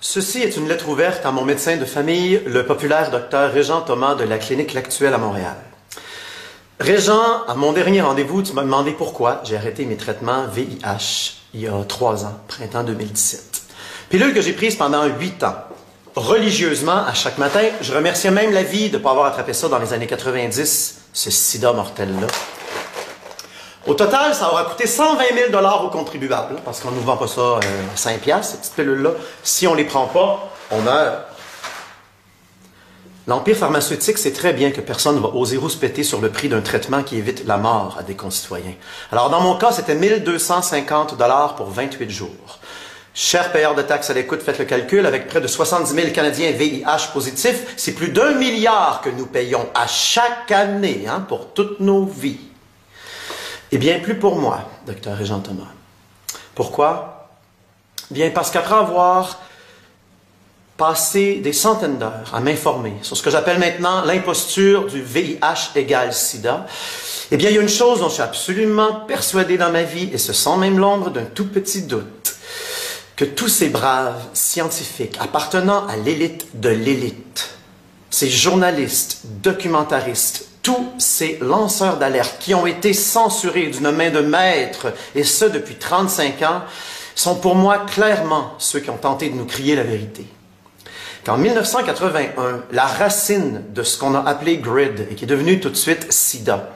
Ceci est une lettre ouverte à mon médecin de famille, le populaire docteur Régent Thomas de la clinique L'Actuel à Montréal. Régent, à mon dernier rendez-vous, tu m'as demandé pourquoi j'ai arrêté mes traitements VIH il y a 3 ans, printemps 2017. Pilule que j'ai prise pendant 8 ans. Religieusement, à chaque matin, je remerciais même la vie de ne pas avoir attrapé ça dans les années 90, ce sida mortel-là. Au total, ça aura coûté 120 000 $ aux contribuables, parce qu'on ne nous vend pas ça 5 $, ces petites pilules-là. Si on ne les prend pas, on meurt. L'Empire pharmaceutique sait très bien que personne ne va oser rouspéter sur le prix d'un traitement qui évite la mort à des concitoyens. Alors, dans mon cas, c'était 1 250 $ pour 28 jours. Chers payeurs de taxes à l'écoute, faites le calcul, avec près de 70 000 Canadiens VIH positifs, c'est plus d'1 milliard que nous payons à chaque année pour toutes nos vies. Eh bien, plus pour moi, docteur Régent Thomas. Pourquoi? Bien, parce qu'après avoir passé des centaines d'heures à m'informer sur ce que j'appelle maintenant l'imposture du VIH égale sida, eh bien, il y a une chose dont je suis absolument persuadé dans ma vie, et ce sans même l'ombre d'un tout petit doute, que tous ces braves scientifiques appartenant à l'élite de l'élite, ces journalistes, documentaristes, tous ces lanceurs d'alerte qui ont été censurés d'une main de maître, et ce depuis 35 ans, sont pour moi clairement ceux qui ont tenté de nous crier la vérité. Qu'en 1981, la racine de ce qu'on a appelé GRID, et qui est devenu tout de suite SIDA,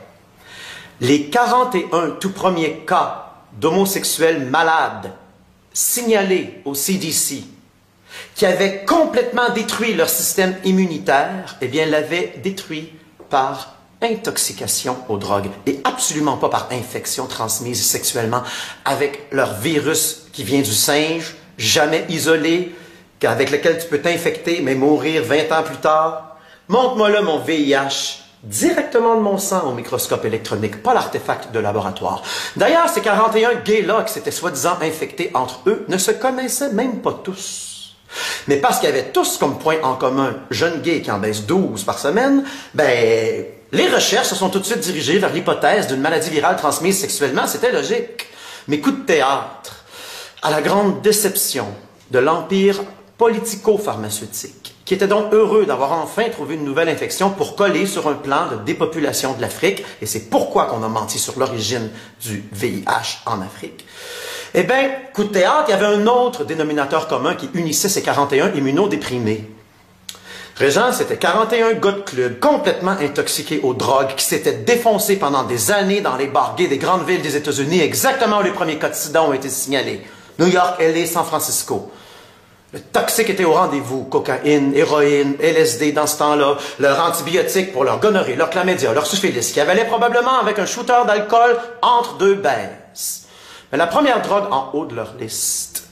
les 41 tout premiers cas d'homosexuels malades signalés au CDC, qui avaient complètement détruit leur système immunitaire, eh bien, l'avaient détruit par intoxication aux drogues et absolument pas par infection transmise sexuellement avec leur virus qui vient du singe, jamais isolé, avec lequel tu peux t'infecter mais mourir 20 ans plus tard. Montre-moi là mon VIH directement de mon sang au microscope électronique, pas l'artefact de laboratoire. D'ailleurs, ces 41 gays-là qui s'étaient soi-disant infectés entre eux ne se connaissaient même pas tous. Mais parce qu'ils avaient tous comme point en commun jeunes gays qui en baissent 12 par semaine, ben, les recherches se sont tout de suite dirigées vers l'hypothèse d'une maladie virale transmise sexuellement. C'était logique. Mais coup de théâtre, à la grande déception de l'empire politico-pharmaceutique, qui était donc heureux d'avoir enfin trouvé une nouvelle infection pour coller sur un plan de dépopulation de l'Afrique, et c'est pourquoi qu'on a menti sur l'origine du VIH en Afrique. Eh bien, coup de théâtre, il y avait un autre dénominateur commun qui unissait ces 41 immunodéprimés. Régent, c'était 41 gars de club complètement intoxiqués aux drogues qui s'étaient défoncés pendant des années dans les bars gays des grandes villes des États-Unis, exactement où les premiers cas de sida ont été signalés. New York, LA, San Francisco. Le toxique était au rendez-vous. Cocaïne, héroïne, LSD dans ce temps-là, leur antibiotique pour leur gonorrhée, leur chlamydia, leur syphilis, qui avalait probablement avec un shooter d'alcool entre deux baises. Mais la première drogue en haut de leur liste,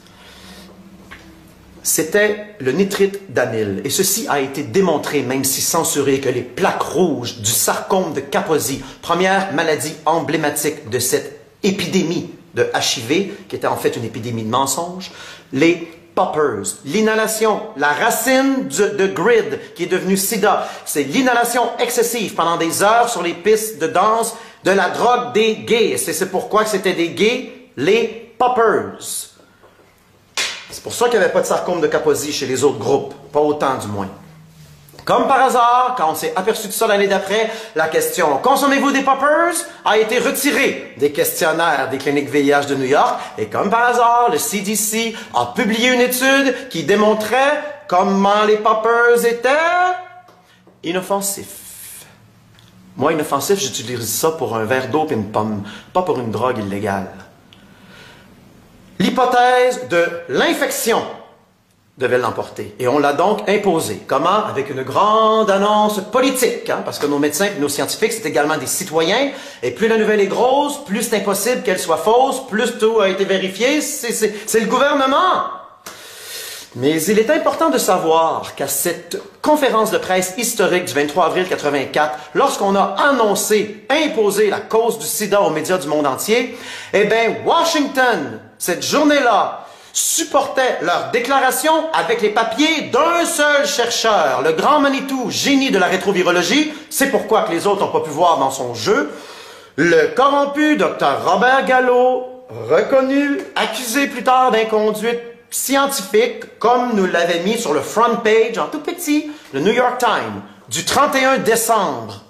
c'était le nitrite d'amyle. Et ceci a été démontré, même si censuré, que les plaques rouges du sarcome de Kaposi, première maladie emblématique de cette épidémie de HIV, qui était en fait une épidémie de mensonges, les poppers, l'inhalation, la racine de GRID, qui est devenue SIDA, c'est l'inhalation excessive pendant des heures sur les pistes de danse de la drogue des gays. Et c'est pourquoi c'était des gays, les poppers. C'est pour ça qu'il n'y avait pas de sarcome de Kaposi chez les autres groupes, pas autant du moins. Comme par hasard, quand on s'est aperçu de ça l'année d'après, la question « Consommez-vous des poppers ?» a été retirée des questionnaires des cliniques VIH de New York. Et comme par hasard, le CDC a publié une étude qui démontrait comment les poppers étaient inoffensifs. Moi, inoffensif, j'utilise ça pour un verre d'eau et une pomme, pas pour une drogue illégale. L'hypothèse de l'infection devait l'emporter. Et on l'a donc imposé. Comment? Avec une grande annonce politique, parce que nos médecins et nos scientifiques, c'est également des citoyens, et plus la nouvelle est grosse, plus c'est impossible qu'elle soit fausse, plus tout a été vérifié, c'est le gouvernement. Mais il est important de savoir qu'à cette conférence de presse historique du 23 avril 1984, lorsqu'on a annoncé, imposé la cause du sida aux médias du monde entier, eh bien, Washington, cette journée-là, supportait leur déclaration avec les papiers d'un seul chercheur, le grand Manitou, génie de la rétrovirologie. C'est pourquoi que les autres n'ont pas pu voir dans son jeu. Le corrompu Dr Robert Gallo, reconnu, accusé plus tard d'inconduite scientifique, comme nous l'avait mis sur le front page, en tout petit, le New York Times, du 31 décembre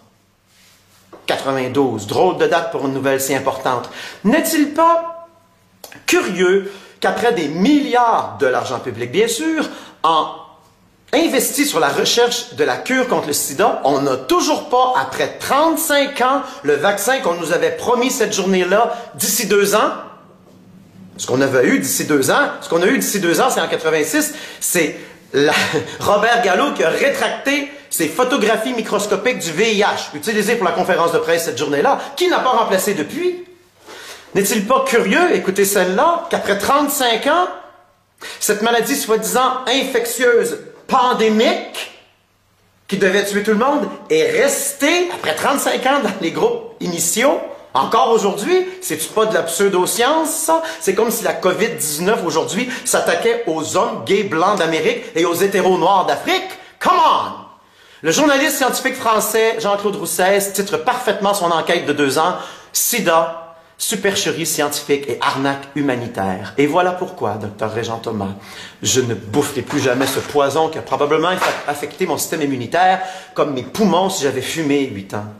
92. Drôle de date pour une nouvelle si importante. N'est-il pas curieux qu'après des milliards de l'argent public, bien sûr, en investi sur la recherche de la cure contre le sida, on n'a toujours pas, après 35 ans, le vaccin qu'on nous avait promis cette journée-là d'ici 2 ans? Ce qu'on avait eu d'ici 2 ans, c'est en 86, c'est Robert Gallo qui a rétracté ses photographies microscopiques du VIH, utilisées pour la conférence de presse cette journée-là, qui n'a pas remplacé depuis. N'est-il pas curieux, écoutez celle-là, qu'après 35 ans, cette maladie soi-disant infectieuse, pandémique, qui devait tuer tout le monde, est restée, après 35 ans, dans les groupes initiaux, encore aujourd'hui? C'est-tu pas de la pseudo-science, ça? C'est comme si la COVID-19, aujourd'hui, s'attaquait aux hommes gays blancs d'Amérique et aux hétéros noirs d'Afrique? Come on! Le journaliste scientifique français Jean-Claude Roussès titre parfaitement son enquête de 2 ans « Sida, supercherie scientifique et arnaque humanitaire ». Et voilà pourquoi, Dr Régent Thomas, je ne boufferai plus jamais ce poison qui a probablement affecté mon système immunitaire comme mes poumons si j'avais fumé 8 ans.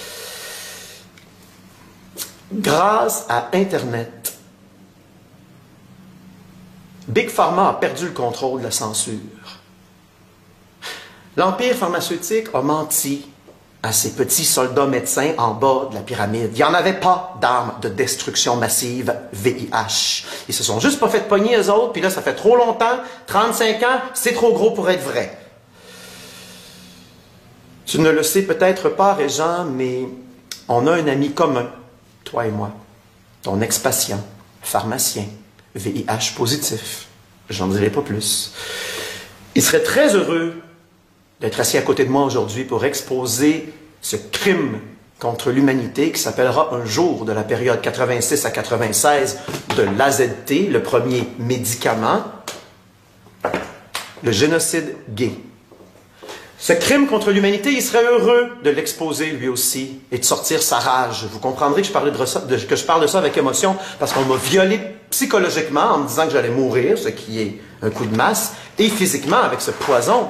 Grâce à Internet, Big Pharma a perdu le contrôle de la censure. L'empire pharmaceutique a menti à ses petits soldats médecins en bas de la pyramide. Il n'y en avait pas d'armes de destruction massive VIH. Ils se sont juste pas fait pogner eux autres, puis là, ça fait trop longtemps, 35 ans, c'est trop gros pour être vrai. Tu ne le sais peut-être pas, Régent, mais on a un ami commun, toi et moi, ton ex-patient, pharmacien, VIH positif. J'en dirai pas plus. Il serait très heureux d'être assis à côté de moi aujourd'hui pour exposer ce crime contre l'humanité qui s'appellera un jour de la période 86 à 96 de l'AZT, le premier médicament, le génocide gay. Ce crime contre l'humanité, il serait heureux de l'exposer lui aussi et de sortir sa rage. Vous comprendrez que je parle de ça avec émotion parce qu'on m'a violé psychologiquement en me disant que j'allais mourir, ce qui est un coup de masse, et physiquement avec ce poison.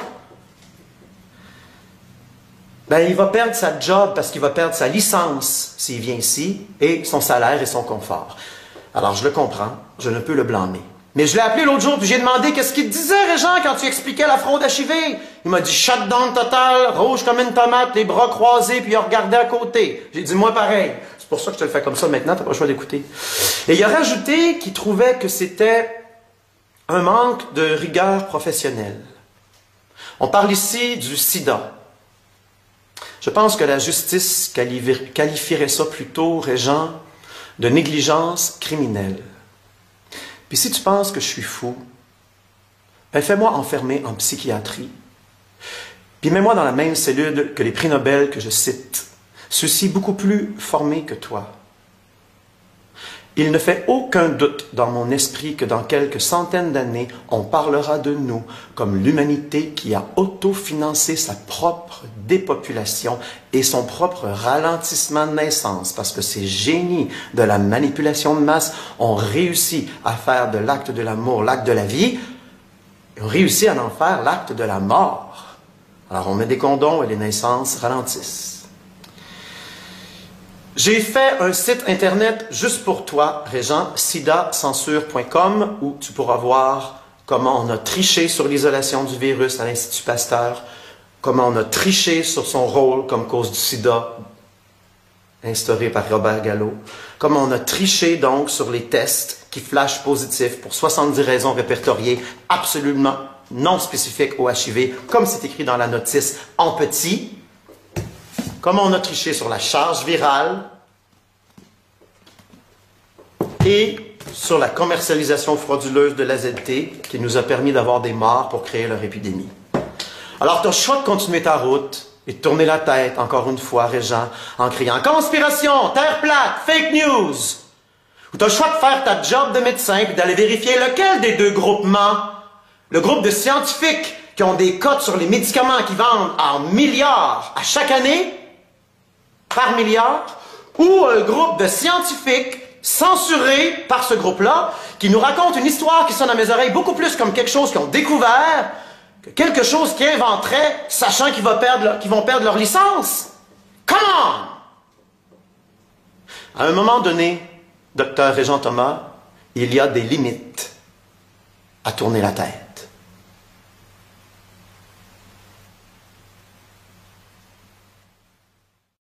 Ben, il va perdre sa job parce qu'il va perdre sa licence s'il vient ici, et son salaire et son confort. Alors, je le comprends, je ne peux le blâmer. Mais je l'ai appelé l'autre jour, puis j'ai demandé qu'est-ce qu'il te disait, Régent, quand tu expliquais la fraude HIV. Il m'a dit « shutdown total, rouge comme une tomate, les bras croisés, puis il a regardé à côté. » J'ai dit « moi pareil. » C'est pour ça que je te le fais comme ça maintenant, t'as pas le choix d'écouter. Et il a rajouté qu'il trouvait que c'était un manque de rigueur professionnelle. On parle ici du sida. Je pense que la justice qualifierait ça plutôt, Régent, de négligence criminelle. Puis si tu penses que je suis fou, ben fais-moi enfermer en psychiatrie. Puis mets-moi dans la même cellule que les prix Nobel que je cite, ceux-ci beaucoup plus formés que toi. Il ne fait aucun doute dans mon esprit que dans quelques centaines d'années, on parlera de nous comme l'humanité qui a autofinancé sa propre dépopulation et son propre ralentissement de naissance, parce que ces génies de la manipulation de masse ont réussi à faire de l'acte de l'amour l'acte de la vie, et ont réussi à en faire l'acte de la mort. Alors on met des condoms et les naissances ralentissent. J'ai fait un site internet juste pour toi, Régent, sidacensure.com, où tu pourras voir comment on a triché sur l'isolation du virus à l'Institut Pasteur, comment on a triché sur son rôle comme cause du sida instauré par Robert Gallo, comment on a triché donc sur les tests qui flashent positifs pour 70 raisons répertoriées absolument non spécifiques au HIV, comme c'est écrit dans la notice en petit. Comment on a triché sur la charge virale et sur la commercialisation frauduleuse de l'AZT qui nous a permis d'avoir des morts pour créer leur épidémie. Alors, tu as le choix de continuer ta route et de tourner la tête, encore une fois, Régent, en criant « Conspiration! Terre plate! Fake news! » Ou tu as le choix de faire ta job de médecin et d'aller vérifier lequel des deux groupements, le groupe de scientifiques qui ont des cotes sur les médicaments qui vendent en milliards à chaque année, par milliard, ou un groupe de scientifiques censurés par ce groupe-là, qui nous racontent une histoire qui sonne à mes oreilles beaucoup plus comme quelque chose qu'ils ont découvert que quelque chose qu'ils inventeraient, sachant qu'ils vont perdre leur licence. Come on! À un moment donné, Dr. Régent Thomas, il y a des limites à tourner la tête.